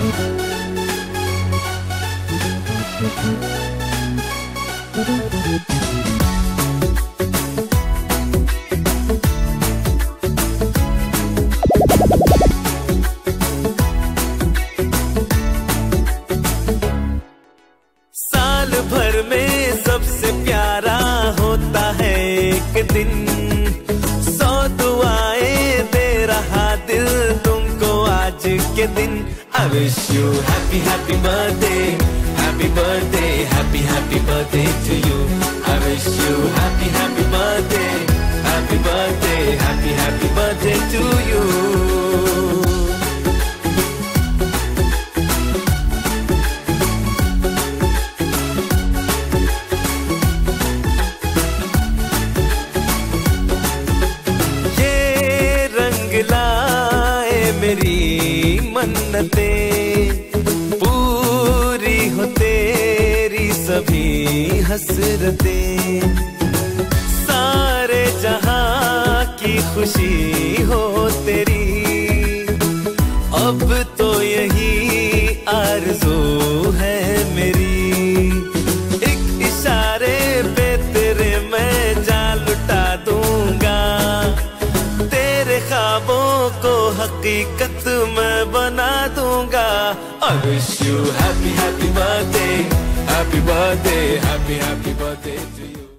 साल भर में सबसे प्यारा होता है एक दिन, 100 दुआएं दे रहा दिल तुमको आज के दिन। I wish you happy happy birthday, happy birthday, happy happy birthday to you. I wish you happy happy birthday, happy birthday, happy happy birthday to you. मेरी मन्नतें पूरी हो तेरी सभी हसरतें, सारे जहां की खुशी हो तेरी, अब तो यही आरज़ू है मेरी। एक इशारे पे तेरे मैं जान लुटा दूंगा, तेरे ख्वाबों को हकीकत मैं बना दूंगा। I wish you happy happy birthday, happy birthday, happy happy birthday to you.